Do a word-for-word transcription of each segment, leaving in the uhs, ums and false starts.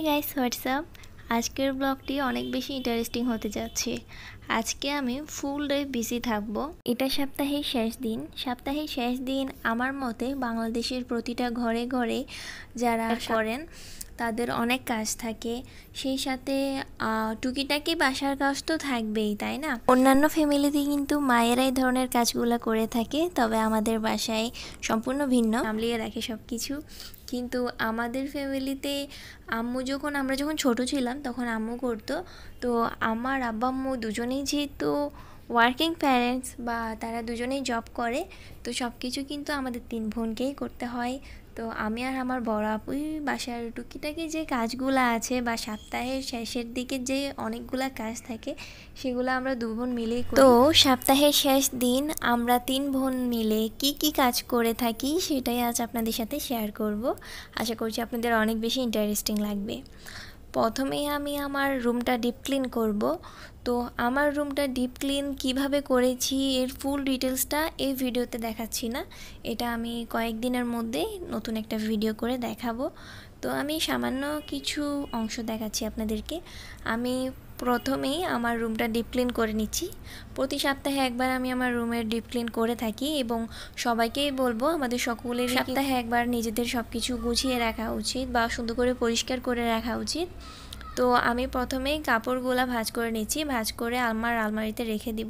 Guys WhatsApp. আজকের ব্লগটি অনেক বেশি ইন্টারেস্টিং হতে যাচ্ছে। আজকে আমি ফুল ডে বিজি থাকবো। এটা সপ্তাহের শেষ দিন। সপ্তাহের শেষ দিন আমার মতে বাংলাদেশের প্রতিটা ঘরে ঘরে যারা করেন তাদের অনেক কাজ থাকে, সেই সাথে টুকিটাকি বাসার কাজ তো থাকবেই, তাই না? অন্যান্য ফ্যামিলিতে কিন্তু মায়েরা এই ধরনের কাজগুলো করে থাকে, তবে আমাদের বাসায় সম্পূর্ণ ভিন্ন, সামলিয়ে রাখে সব কিছু। কিন্তু আমাদের ফ্যামিলিতে আম্মু যখন আমরা যখন ছোট ছিলাম তখন আম্মু করতো। তো আমার আব্বা আম্মু দুজনেই যেহেতু ওয়ার্কিং প্যারেন্টস বা তারা দুজনেই জব করে, তো সব কিছু কিন্তু আমাদের তিন বোনকেই করতে হয়। তো আমি আর আমার বড় আপুই বাসার টুকিটাকি যে কাজগুলো আছে বা সপ্তাহের শেষের দিকে যে অনেকগুলা কাজ থাকে সেগুলো আমরা দু বোন মিলেই করি। তো সপ্তাহের শেষ দিন আমরা তিন বোন মিলে কি কি কাজ করে থাকি সেটাই আজ আপনাদের সাথে শেয়ার করব। আশা করছি আপনাদের অনেক বেশি ইন্টারেস্টিং লাগবে। প্রথমেই আমি আমার রুমটা ডিপ ক্লিন করব। তো আমার রুমটা ডিপ ক্লিন কিভাবে করেছি এর ফুল ডিটেলসটা এই ভিডিওতে দেখাচ্ছি না, এটা আমি কয়েকদিনের মধ্যে নতুন একটা ভিডিও করে দেখাবো। তো আমি সামান্য কিছু অংশ দেখাচ্ছি আপনাদেরকে। আমি প্রথমেই আমার রুমটা ডিপ ক্লিন করে নিচ্ছি। প্রতি সপ্তাহে একবার আমি আমার রুমের ডিপ ক্লিন করে থাকি এবং সবাইকেই বলবো আমাদের সকলের সপ্তাহে একবার নিজেদের সব কিছু গুছিয়ে রাখা উচিত বা সুন্দর করে পরিষ্কার করে রাখা উচিত। তো আমি প্রথমেই কাপড়গুলো ভাঁজ করে নিচ্ছি, ভাঁজ করে আমার আলমারিতে রেখে দিব।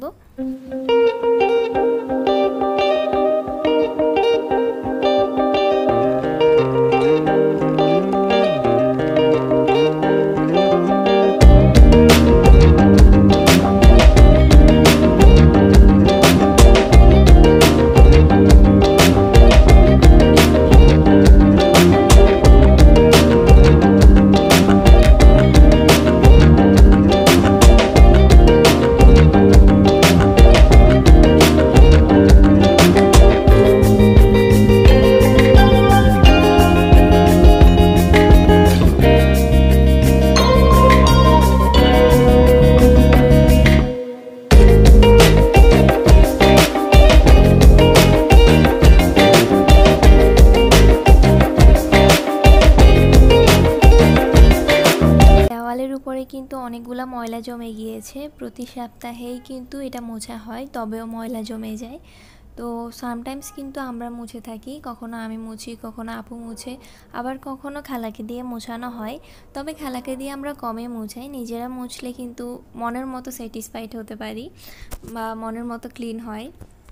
উপরে কিন্তু অনেকগুলা ময়লা জমে গিয়েছে। প্রতি সপ্তাহেই কিন্তু এটা মোছা হয়, তবেও ময়লা জমে যায়। তো সামটাইমস কিন্তু আমরা মুছে থাকি, কখনো আমি মুছি, কখনো আপু মুছে, আবার কখনো খালাকে দিয়ে মোছানো হয়। তবে খালাকে দিয়ে আমরা কমে মুছাই, নিজেরা মুছলে কিন্তু মনের মতো স্যাটিসফাইড হতে পারি বা মনের মতো ক্লিন হয়।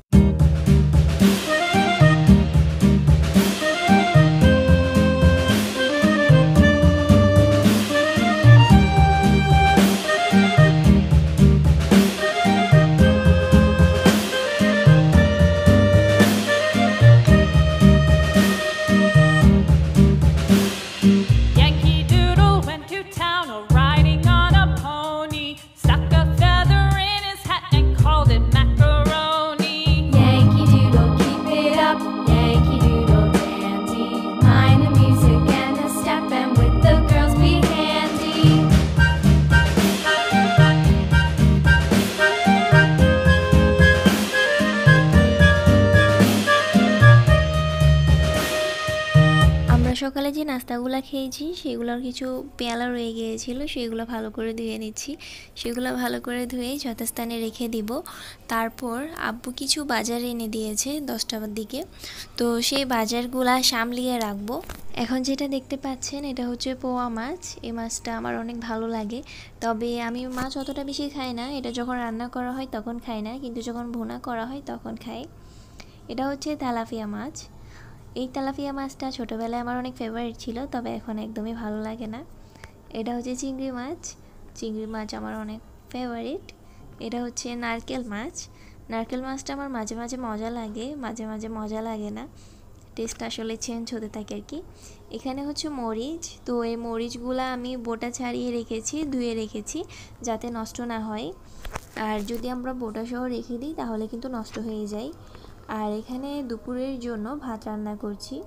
সকালে যে নাস্তাগুলো খেয়েছি সেগুলোর কিছু পেয়ালা রয়ে গিয়েছিল, সেগুলো ভালো করে ধুয়ে নিচ্ছি। সেগুলো ভালো করে ধুয়ে যথাস্থানে রেখে দিব। তারপর আব্বু কিছু বাজার এনে দিয়েছে দশটার দিকে, তো সেই বাজারগুলা সামলিয়ে রাখবো। এখন যেটা দেখতে পাচ্ছেন এটা হচ্ছে পোয়া মাছ। এই মাছটা আমার অনেক ভালো লাগে, তবে আমি মাছ অতটা বেশি খাই না। এটা যখন রান্না করা হয় তখন খাই না, কিন্তু যখন ভুনা করা হয় তখন খাই। এটা হচ্ছে তেলাপিয়া মাছ। এই তেলাপিয়া মাছটা ছোটোবেলায় আমার অনেক ফেভারিট ছিল, তবে এখন একদমই ভালো লাগে না। এটা হচ্ছে চিংড়ি মাছ। চিংড়ি মাছ আমার অনেক ফেভারিট। এটা হচ্ছে নারকেল মাছ। নারকেল মাছটা আমার মাঝে মাঝে মজা লাগে, মাঝে মাঝে মজা লাগে না, টেস্ট আসলে চেঞ্জ হতে থাকে আর কি। এখানে হচ্ছে মরিচ। তো এই মরিচগুলো আমি বোটা ছাড়িয়ে রেখেছি, ধুয়ে রেখেছি যাতে নষ্ট না হয়। আর যদি আমরা বোটা সহ রেখে দিই তাহলে কিন্তু নষ্ট হয়ে যায়। আর এখানে দুপুরের জন্য ভাত রান্না করছি।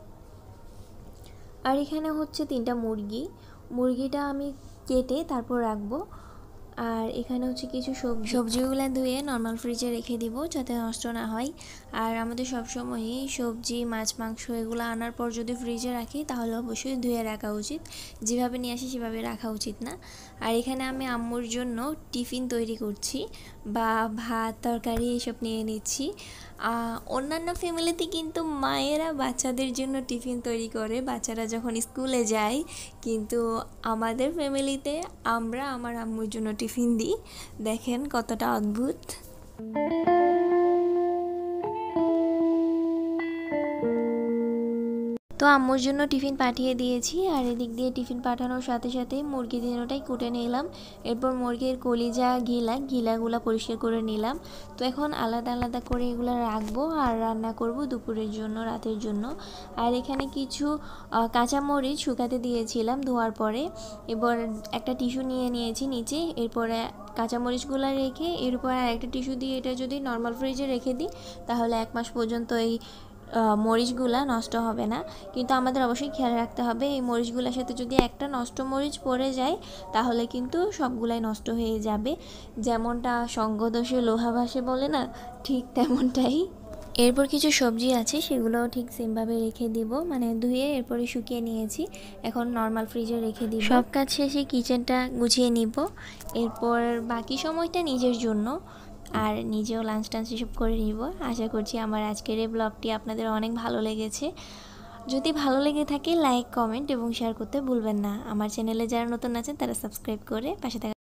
আর এখানে হচ্ছে তিনটা মুরগি। মুরগিটা আমি কেটে তারপর রাখবো। আর এখানে হচ্ছে কিছু সবজি সবজিগুলো ধুয়ে নর্মাল ফ্রিজে রেখে দিব যাতে নষ্ট না হয়। আর আমাদের সবসময়ই সবজি মাছ মাংস এগুলো আনার পর যদি ফ্রিজে রাখি তাহলে অবশ্যই ধুয়ে রাখা উচিত, যেভাবে নিয়ে আসি সেভাবে রাখা উচিত না। আর এখানে আমি আম্মুর জন্য টিফিন তৈরি করছি, বা ভাত তরকারি এসব নিয়ে নিচ্ছি। অন্যান্য ফ্যামিলিতে কিন্তু মায়েরা বাচ্চাদের জন্য টিফিন তৈরি করে বাচ্চারা যখন স্কুলে যায়, কিন্তু আমাদের ফ্যামিলিতে আমরা আমার আম্মুর জন্য টিফিন দিই। দেখেন কতটা অদ্ভুত। তো আম্মুর জন্য টিফিন পাঠিয়ে দিয়েছি, আর এদিক দিয়ে টিফিন পাঠানোর সাথে সাথে মুরগি দিনোটাই কুটে নিলাম। এরপর মুরগির কলিজা ঘিলা ঘিলাগুলা পরিষ্কার করে নিলাম। তো এখন আলাদা আলাদা করে এগুলো রাখবো আর রান্না করব দুপুরের জন্য, রাতের জন্য। আর এখানে কিছু কাঁচামরিচ শুকাতে দিয়েছিলাম ধোয়ার পরে। এবার একটা টিস্যু নিয়ে নিয়েছি নিচে, এরপরে কাঁচামরিচগুলো রেখে এর উপর আর একটা টিস্যু দিয়ে এটা যদি নর্মাল ফ্রিজে রেখে দিই তাহলে এক মাস পর্যন্ত এই মরিচগুলা নষ্ট হবে না। কিন্তু আমাদের অবশ্যই খেয়াল রাখতে হবে এই মরিচগুলোর সাথে যদি একটা নষ্ট মরিচ পড়ে যায় তাহলে কিন্তু সবগুলাই নষ্ট হয়ে যাবে। যেমনটা সঙ্গদোষে লোহা ভাসে বলে না, ঠিক তেমনটাই। এরপর কিছু সবজি আছে সেগুলোও ঠিক সেমভাবে রেখে দিব, মানে ধুয়ে এরপরে শুকিয়ে নিয়েছি, এখন নর্মাল ফ্রিজে রেখে দিব। সব কাজ শেষে কিচেনটা গুছিয়ে নিব, এরপর বাকি সময়টা নিজের জন্য, আর নিজেও লাঞ্চ টাঞ্চ এসব করে নিব। আশা করছি আমার আজকের এই ব্লগটি আপনাদের অনেক ভালো লেগেছে। যদি ভালো লেগে থাকে লাইক কমেন্ট এবং শেয়ার করতে ভুলবেন না। আমার চ্যানেলে যারা নতুন আছেন তারা সাবস্ক্রাইব করে পাশে থাকা